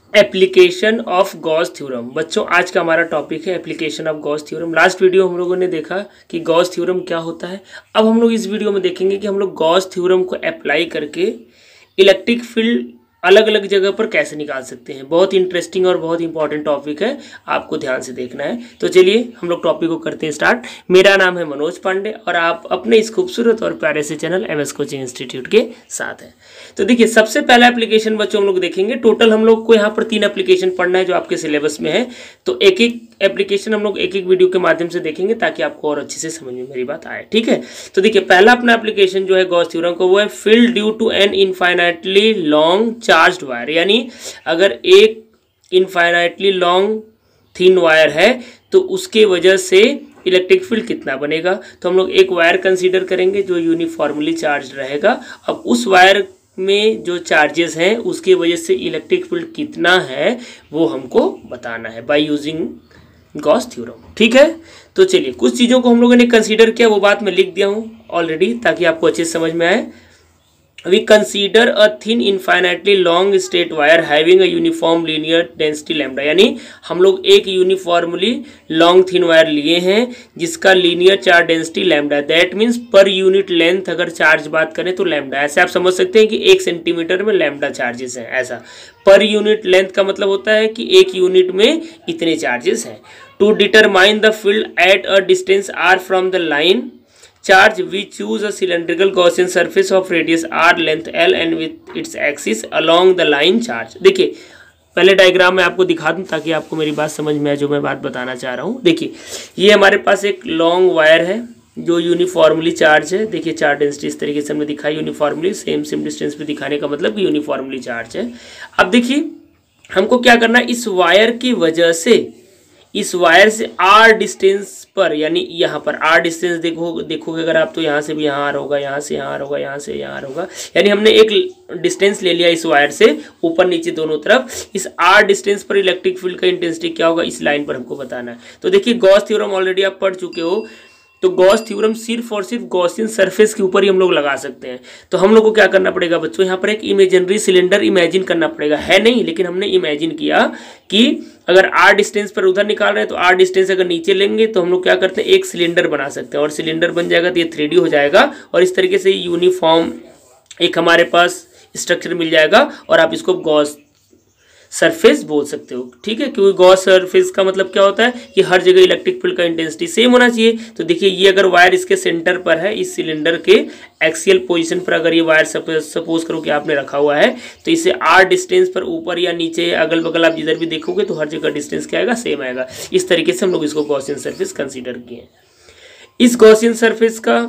Application of Gauss theorem. बच्चों आज का हमारा टॉपिक है application of Gauss theorem. Last video हम लोगों ने देखा कि गॉस थ्योरम क्या होता है। अब हम लोग इस वीडियो में देखेंगे कि हम लोग गॉस थ्योरम को अप्लाई करके इलेक्ट्रिक फील्ड अलग अलग जगह पर कैसे निकाल सकते हैं। बहुत इंटरेस्टिंग और बहुत इंपॉर्टेंट टॉपिक है, आपको ध्यान से देखना है। तो चलिए हम लोग टॉपिक को करते हैं स्टार्ट। मेरा नाम है मनोज पांडे और आप अपने इस खूबसूरत और प्यारे से चैनल एमएस कोचिंग इंस्टीट्यूट के साथ हैं। तो देखिए सबसे पहला एप्लीकेशन बच्चों हम लोग देखेंगे। टोटल हम लोग को यहाँ पर 3 एप्लीकेशन पढ़ना है जो आपके सिलेबस में है। तो एक एक एप्लीकेशन हम लोग एक एक वीडियो के माध्यम से देखेंगे ताकि आपको और अच्छे से समझ में मेरी बात आए, ठीक है। तो देखिए पहला अपना एप्लीकेशन जो है गॉस थ्योरम को, वो है field due to an infinitely long charged wire. यानी अगर एक इनफाइनाइटली लॉन्ग थिन वायर है तो उसके वजह से इलेक्ट्रिक फील्ड कितना बनेगा। तो हम लोग एक वायर कंसीडर करेंगे जो यूनिफॉर्मली चार्ज रहेगा। अब उस वायर में जो चार्जेस हैं उसके वजह से इलेक्ट्रिक फील्ड कितना है वो हमको बताना है बाय यूजिंग गॉस थ्योरम, ठीक है। तो चलिए कुछ चीज़ों को हम लोगों ने कंसीडर किया, वो बात मैं लिख दिया हूँ ऑलरेडी ताकि आपको अच्छे से समझ में आए। We consider a thin infinitely long straight wire having a uniform linear density lambda। यानी हम लोग एक यूनिफॉर्मली लॉन्ग थिन वायर लिए हैं जिसका linear charge density lambda. That means per unit length अगर चार्ज बात करें तो लैम्डा। ऐसे आप समझ सकते हैं कि 1 सेंटीमीटर में लैम्डा चार्जेस हैं। ऐसा पर यूनिट लेंथ का मतलब होता है कि एक यूनिट में इतने चार्जेस हैं। To determine the field at a distance R from the line charge we choose a cylindrical Gaussian surface of radius r length l and with its axis along the line charge। देखिए पहले diagram में आपको दिखा दूं ताकि आपको मेरी बात समझ में आए जो मैं बात बताना चाह रहा हूँ। देखिए ये हमारे पास एक लॉन्ग वायर है जो यूनिफॉर्मली चार्ज है। देखिए चार्ज डेंसिटी इस तरीके से हमने दिखाई यूनिफॉर्मली, सेम डिस्टेंस पे दिखाने का मतलब कि यूनिफॉर्मली चार्ज है। अब देखिए हमको क्या करना है, इस वायर की वजह से इस वायर से आर डिस्टेंस पर, यानी यहाँ पर आर डिस्टेंस देखोगे अगर आप तो यहाँ से भी यहाँ आर होगा, यहाँ से यहाँ आर होगा, यहाँ से यहाँ आर होगा। यानी हमने एक डिस्टेंस ले लिया इस वायर से ऊपर नीचे दोनों तरफ। इस आर डिस्टेंस पर इलेक्ट्रिक फील्ड का इंटेंसिटी क्या होगा इस लाइन पर हमको बताना है। तो देखिए गॉस थ्योरम ऑलरेडी आप पढ़ चुके हो। तो गॉस थ्योरम सिर्फ और सिर्फ गॉसियन सरफेस के ऊपर ही हम लोग लगा सकते हैं। तो हम लोग को क्या करना पड़ेगा बच्चों, यहाँ पर एक इमेजिनरी सिलेंडर इमेजिन करना पड़ेगा। है नहीं लेकिन हमने इमेजिन किया कि अगर आर डिस्टेंस पर उधर निकाल रहे हैं तो आर डिस्टेंस अगर नीचे लेंगे तो हम लोग क्या करते हैं एक सिलेंडर बना सकते हैं और सिलेंडर बन जाएगा तो ये 3D हो जाएगा और इस तरीके से यूनिफॉर्म एक हमारे पास स्ट्रक्चर मिल जाएगा और आप इसको गॉस सरफेस बोल सकते हो, ठीक है। क्योंकि गॉस सरफेस का मतलब क्या होता है कि हर जगह इलेक्ट्रिक फील्ड का इंटेंसिटी सेम होना चाहिए। तो देखिए ये अगर वायर इसके सेंटर पर है, इस सिलेंडर के एक्सियल पोजीशन पर अगर ये वायर सपोज करो कि आपने रखा हुआ है तो इसे आर डिस्टेंस पर ऊपर या नीचे अगल बगल आप जिधर भी देखोगे तो हर जगह डिस्टेंस क्या आएगा, सेम आएगा। इस तरीके से हम लोग इसको गॉसियन सरफेस कंसिडर किए। इस गॉसियन सरफेस का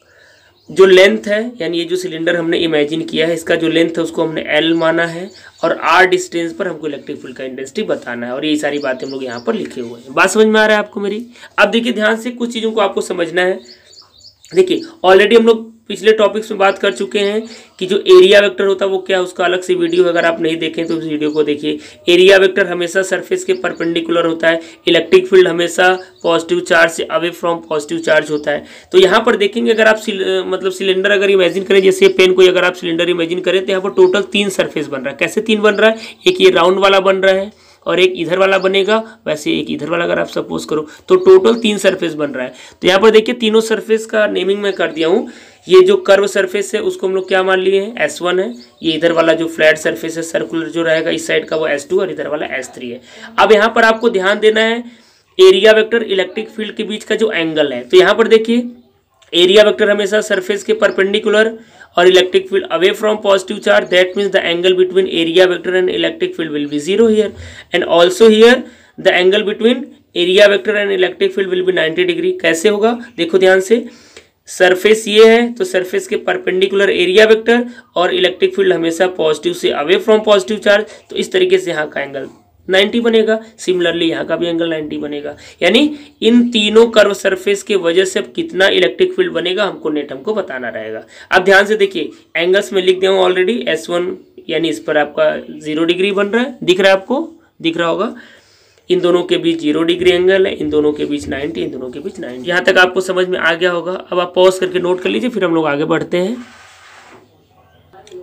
जो लेंथ है, यानी ये जो सिलेंडर हमने इमेजिन किया है इसका जो लेंथ है उसको हमने L माना है और R डिस्टेंस पर हमको इलेक्ट्रिक फील्ड का इंटेंसिटी बताना है। और ये सारी बातें हम लोग यहाँ पर लिखे हुए हैं। बात समझ में आ रहा है आपको मेरी। अब देखिए ध्यान से कुछ चीज़ों को आपको समझना है। देखिए ऑलरेडी हम लोग पिछले टॉपिक्स में बात कर चुके हैं कि जो एरिया वेक्टर होता है वो क्या है, उसका अलग से वीडियो अगर आप नहीं देखें तो उस वीडियो को देखिए। एरिया वेक्टर हमेशा सरफेस के परपेंडिकुलर होता है। इलेक्ट्रिक फील्ड हमेशा पॉजिटिव चार्ज से अवे फ्रॉम पॉजिटिव चार्ज होता है। तो यहाँ पर देखेंगे अगर आप मतलब सिलेंडर अगर इमेजिन करें, जैसे पेन कोई अगर आप सिलेंडर इमेजिन करें तो यहाँ पर टोटल 3 सरफेस बन रहा है। कैसे 3 बन रहा है, एक ये राउंड वाला बन रहा है और एक इधर वाला बनेगा, वैसे एक इधर वाला अगर आप सपोज करो तो टोटल 3 सरफेस बन रहा है। तो यहाँ पर देखिए तीनों सरफेस का नेमिंग मैं कर दिया हूँ। ये जो कर्व सरफेस है उसको हम लोग क्या मान लिए हैं, S1 है। ये इधर वाला जो फ्लैट सरफेस है सर्कुलर जो रहेगा इस साइड का वो S2 और इधर वाला S3 है। अब यहाँ पर आपको ध्यान देना है एरिया वेक्टर इलेक्ट्रिक फील्ड के बीच का जो एंगल है। तो यहाँ पर देखिए एरिया वेक्टर हमेशा सरफेस के परपेंडिकुलर और electric field away from positive charge. That means the angle between area vector and electric field will be 0 here and also here the angle between area vector and electric field will be 90 degree. कैसे होगा देखो ध्यान से, surface ये है तो surface के perpendicular area vector और इलेक्ट्रिक फील्ड हमेशा पॉजिटिव से अवे फ्रॉम पॉजिटिव चार्ज। तो इस तरीके से यहाँ का एंगल 90 बनेगा। सिमिलरली यहाँ का भी एंगल 90 बनेगा। यानी इन तीनों कर्व सरफेस के वजह से अब कितना इलेक्ट्रिक फील्ड बनेगा हमको नेट हमको बताना रहेगा। अब ध्यान से देखिए एंगल्स में लिख दिया हूँ ऑलरेडी। S1 यानी इस पर आपका 0 डिग्री बन रहा है, दिख रहा है आपको, दिख रहा होगा। इन दोनों के बीच 0 डिग्री एंगल है, इन दोनों के बीच 90, इन दोनों के बीच 90। यहाँ तक आपको समझ में आ गया होगा। अब आप पॉज करके नोट कर लीजिए, फिर हम लोग आगे बढ़ते हैं।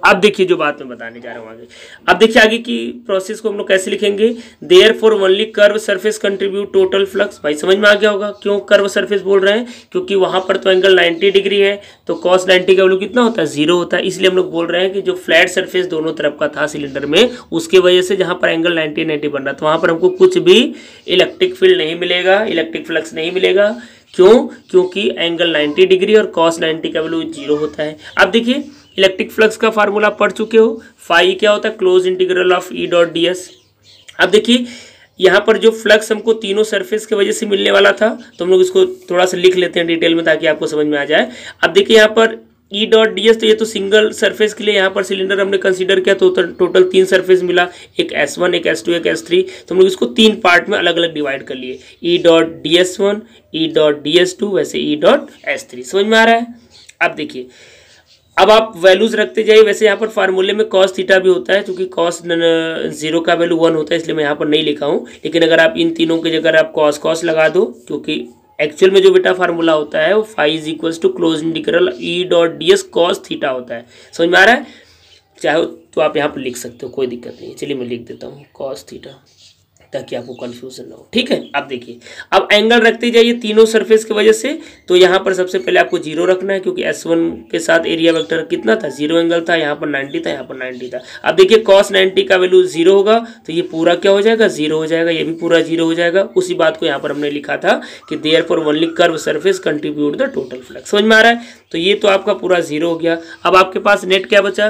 अब देखिए जो बात मैं बताने जा रहा हूँ आगे। अब देखिए आगे की प्रोसेस को हम लोग कैसे लिखेंगे, therefore only curve surface contribute total flux. भाई समझ में आ गया होगा क्यों कर्व सरफेस बोल रहे हैं, क्योंकि वहां पर तो एंगल 90 डिग्री है, तो cos 90 का वैल्यू कितना होता है, 0 होता है। इसलिए हम लोग बोल रहे हैं कि जो फ्लैट सरफेस दोनों तरफ का था सिलेंडर में, उसके वजह से जहां पर एंगल 90 बन रहा था वहां पर हमको कुछ भी इलेक्ट्रिक फील्ड नहीं मिलेगा, इलेक्ट्रिक फ्लक्स नहीं मिलेगा। क्यों, क्योंकि एंगल 90 डिग्री और cos 90 का वैल्यू 0 होता है। अब देखिए इलेक्ट्रिक फ्लक्स का फार्मूला पढ़ चुके हो, फाई क्या होता है, close integral of E dot D S. अब देखिए यहाँ पर जो फ्लक्स हमको तीनों सरफेस की वजह से मिलने वाला था, तो हम लोग इसको थोड़ा सा लिख लेते हैं डिटेल में ताकि आपको समझ में आ जाए। अब देखिए यहाँ पर ई डॉट डी एस, तो ये तो सिंगल सरफेस के लिए यहाँ पर सिलेंडर हमने कंसीडर किया, तो टोटल 3 सरफेस मिला, एक S1, एक S2, एक S3। तो हम लोग इसको 3 पार्ट में अलग अलग डिवाइड कर लिए, E dot D S 1, E dot D S 2, वैसे ई डॉट S3। समझ में आ रहा है। अब देखिए अब आप वैल्यूज रखते जाइए। वैसे यहाँ पर फार्मूले में cos थीटा भी होता है, क्योंकि cos 0 का वैल्यू 1 होता है, इसलिए मैं यहाँ पर नहीं लिखा हूँ। लेकिन अगर आप इन तीनों की जगह आप cos लगा दो, क्योंकि एक्चुअल में जो बेटा फार्मूला होता है वो phi is equals to close integral E dot D S cos theta होता है। समझ में आ रहा है। चाहे तो आप यहाँ पर लिख सकते हो, कोई दिक्कत नहीं है। चलिए मैं लिख देता हूँ cos थीटा ताकि आपको कंफ्यूजन ना हो, ठीक है। अब देखिए अब एंगल रखते जाइए तीनों सरफेस की वजह से। तो यहाँ पर सबसे पहले आपको 0 रखना है, क्योंकि S1 के साथ एरिया वेक्टर कितना था, 0 एंगल था, यहाँ पर 90 था, यहाँ पर 90 था। अब देखिए cos 90 का वैल्यू 0 होगा, तो ये पूरा क्या हो जाएगा, 0 हो जाएगा, ये भी पूरा 0 हो जाएगा। उसी बात को यहाँ पर हमने लिखा था कि therefore only curve surface contribute the total flux. समझ में आ रहा है। तो ये तो आपका पूरा 0 हो गया। अब आपके पास नेट क्या बचा,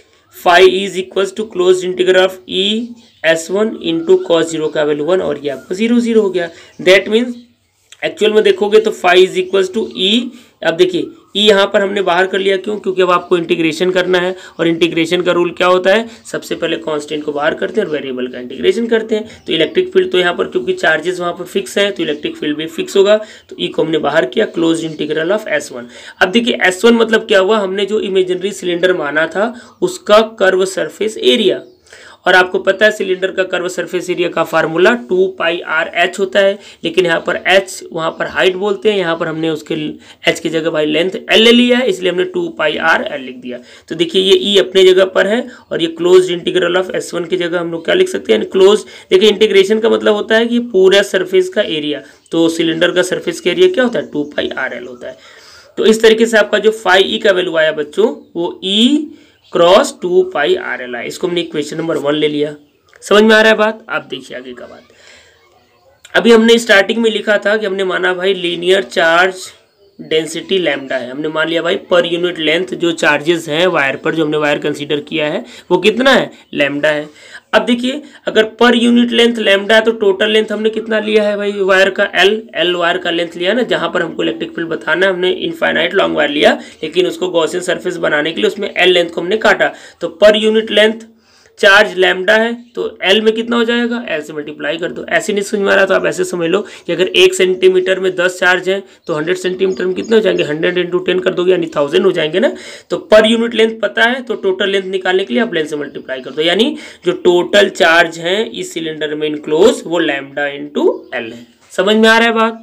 phi is equals to close integral of E S1 into cos 0 का वैल्यू 1, और ये आपका 0 0 हो गया। दैट मीन्स एक्चुअल में देखोगे तो phi is equals to E. अब देखिए ई यहाँ पर हमने बाहर कर लिया, क्यों, क्योंकि अब आपको इंटीग्रेशन करना है, और इंटीग्रेशन का रूल क्या होता है, सबसे पहले कांस्टेंट को बाहर करते हैं और वेरिएबल का इंटीग्रेशन करते हैं। तो इलेक्ट्रिक फील्ड तो यहाँ पर क्योंकि चार्जेस वहाँ पर फिक्स है, तो इलेक्ट्रिक फील्ड भी फिक्स होगा। तो ई को हमने बाहर किया, क्लोज इंटीग्रल ऑफ S1। अब देखिए S1 मतलब क्या हुआ, हमने जो इमेजिनरी सिलेंडर माना था उसका कर्व सरफेस एरिया, और आपको पता है सिलेंडर का कर्व सरफेस एरिया का फार्मूला 2 पाई आर एच होता है। लेकिन यहाँ पर एच वहाँ पर हाइट बोलते हैं, यहाँ पर हमने उसके एच की जगह भाई लेंथ एल ले लिया है, इसलिए हमने 2 पाई आर एल लिख दिया। तो देखिए ये ई अपने जगह पर है, और ये क्लोज इंटीग्रल ऑफ S1 की जगह हम लोग क्या लिख सकते हैं, क्लोज। देखिए इंटीग्रेशन का मतलब होता है कि पूरा सरफेस का एरिया, तो सिलेंडर का सरफेस का एरिया क्या होता है, 2 पाई आर एल होता है। तो इस तरीके से आपका जो फाई ई का वैल्यू आया बच्चों, वो E cross 2 pi R L I, इसको हमने इक्वेशन नंबर 1 ले लिया। समझ में आ रहा है बात। आप देखिए आगे का बात। अभी हमने स्टार्टिंग में लिखा था कि हमने माना भाई लीनियर चार्ज डेंसिटी लैम्डा है, हमने मान लिया भाई पर यूनिट लेंथ जो चार्जेस हैं वायर पर, जो हमने वायर कंसीडर किया है वो कितना है, लैम्डा है। अब देखिए अगर पर यूनिट लेंथ लैम्डा है तो टोटल लेंथ हमने कितना लिया है भाई वायर का, एल वायर का लेंथ लिया ना, जहां पर हमको इलेक्ट्रिक फील्ड बताना है हमने इनफाइनाइट लॉन्ग वायर लिया, लेकिन उसको गॉसियन सरफेस बनाने के लिए उसमें एल लेंथ को हमने काटा। तो पर यूनिट लेंथ चार्ज लैम्डा है, तो एल में कितना हो जाएगा, एल से मल्टीप्लाई कर दो। ऐसे नहीं समझ में आ रहा तो आप ऐसे समझ लो कि अगर 1 सेंटीमीटर में 10 चार्ज हैं तो 100 सेंटीमीटर में कितने हो जाएंगे, 100 इंटू 10 कर दोगे यानी 1000 हो जाएंगे ना। तो पर यूनिट लेंथ पता है, तो टोटल लेंथ निकालने के लिए आप लेंथ से मल्टीप्लाई कर दो, यानी जो टोटल चार्ज है इस सिलेंडर में इनक्लोज वो लैम्डा इंटू एल है। समझ में आ रहा है बात।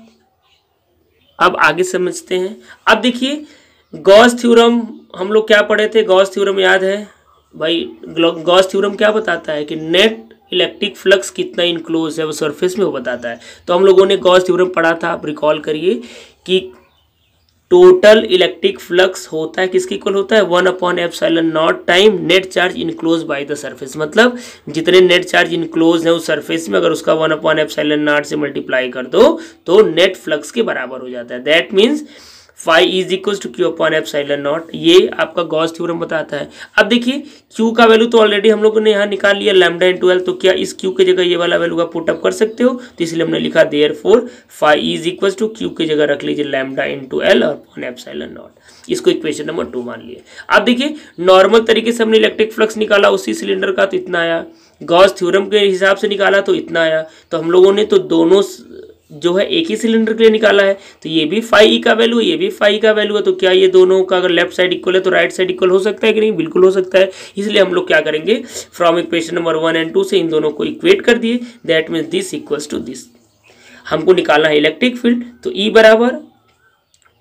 अब आगे समझते हैं। अब देखिए गॉस थ्योरम हम लोग क्या पढ़े थे, गॉस थ्योरम याद है भाई। गॉस थ्योरम क्या बताता है कि नेट इलेक्ट्रिक फ्लक्स कितना इनक्लोज है वो सरफेस में, वो बताता है। तो हम लोगों ने गॉस थ्योरम पढ़ा था, आप रिकॉल करिए कि टोटल इलेक्ट्रिक फ्लक्स होता है किसके इक्वल होता है, 1/ε0 time net charge enclose by the surface. मतलब जितने नेट चार्ज इनक्लोज है उस सरफेस में अगर उसका 1/ε0 से मल्टीप्लाई कर दो तो नेट फ्लक्स के बराबर हो जाता है। That means phi is equal to Q upon ε0। ये आपका गॉस थ्योरम बताता है। अब देखिए क्यू का वैल्यू तो ऑलरेडी हम लोगों ने यहाँ निकाल लिया लैम्डा इंटू एल, तो क्या इस क्यू की जगह ये वाला वैल्यू का पुट अप कर सकते हो, तो इसलिए हमने लिखा therefore phi is equal to Q की जगह रख लीजिए लैम्डा इंटू एल अपॉन ε0। इसको इक्वेशन नंबर 2 मान लिए। अब देखिए नॉर्मल तरीके से हमने इलेक्ट्रिक फ्लक्स निकाला उसी सिलेंडर का, तो इतना आया। गॉस थ्योरम के हिसाब से निकाला तो इतना आया। तो हम लोगों ने तो दोनों जो है एक ही सिलेंडर के लिए निकाला है, तो ये भी फाई ई का वैल्यू है, ये भी फाई का वैल्यू है। तो क्या ये दोनों का अगर लेफ्ट साइड इक्वल है तो राइट साइड इक्वल हो सकता है कि नहीं, बिल्कुल हो सकता है। इसलिए हम लोग क्या करेंगे, फ्रॉम इक्वेशन नंबर 1 और 2 से इन दोनों को इक्वेट कर दिए। That means this equals to this. हमको निकालना है इलेक्ट्रिक फील्ड, तो ई बराबर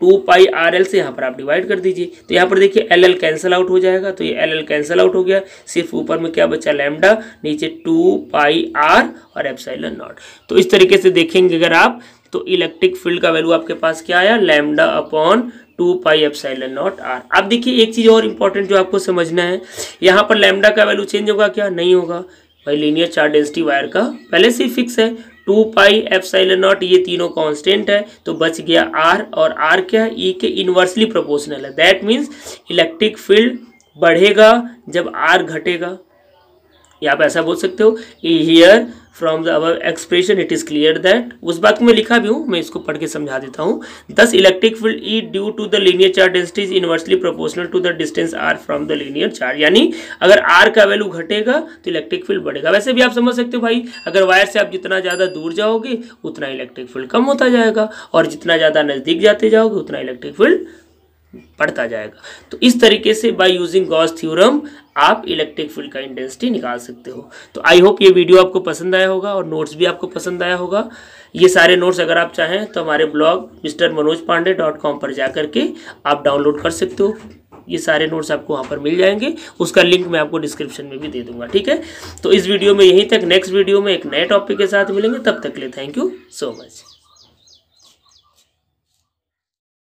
2πRL से यहाँ पर आप डिवाइड कर दीजिए। तो यहाँ पर देखिए LL कैंसिल आउट हो जाएगा, तो ये LL कैंसिल आउट हो गया, सिर्फ ऊपर में क्या बचा लैम्डा, नीचे 2πR और एप्सिलॉन नॉट। तो इस तरीके से देखेंगे अगर आप तो इलेक्ट्रिक फील्ड का वैल्यू आपके पास क्या आया, lambda upon 2π epsilon naught R। अब देखिए एक चीज और इंपॉर्टेंट जो आपको समझना है, यहाँ पर लैम्डा का वैल्यू चेंज होगा क्या, नहीं होगा भाई, लीनियर चार्ज डेंसिटी वायर का पहले से ही फिक्स है 2π एप्सिलॉन नॉट, ये तीनों कांस्टेंट है, तो बच गया R, और R क्या है, E के इनवर्सली प्रोपोर्शनल है। दैट मीन्स इलेक्ट्रिक फील्ड बढ़ेगा जब R घटेगा। आप ऐसा बोल सकते हो, here from the above expression it is clear that, उस बात को मैं लिखा भी हूँ, मैं इसको पढ़ के समझा देता हूँ। This electric field E due to the linear charge density is inversely proportional to the distance R from the linear charge, यानी अगर आर का वैल्यू घटेगा तो इलेक्ट्रिक फील्ड बढ़ेगा। वैसे भी आप समझ सकते हो भाई, अगर वायर से आप जितना ज़्यादा दूर जाओगे उतना इलेक्ट्रिक फील्ड कम होता जाएगा, और जितना ज़्यादा नज़दीक जाते जाओगे उतना इलेक्ट्रिक फील्ड बढ़ता जाएगा। तो इस तरीके से बाय यूजिंग गॉस थ्योरम आप इलेक्ट्रिक फील्ड का इंटेंसिटी निकाल सकते हो। तो आई होप ये वीडियो आपको पसंद आया होगा और नोट्स भी आपको पसंद आया होगा। ये सारे नोट्स अगर आप चाहें तो हमारे ब्लॉग mrmanojpandey.com पर जा करके आप डाउनलोड कर सकते हो। ये सारे नोट्स आपको वहाँ पर मिल जाएंगे, उसका लिंक मैं आपको डिस्क्रिप्शन में भी दे दूंगा, ठीक है। तो इस वीडियो में यहीं तक, नेक्स्ट वीडियो में एक नए टॉपिक के साथ मिलेंगे, तब तक के लिए थैंक यू सो मच।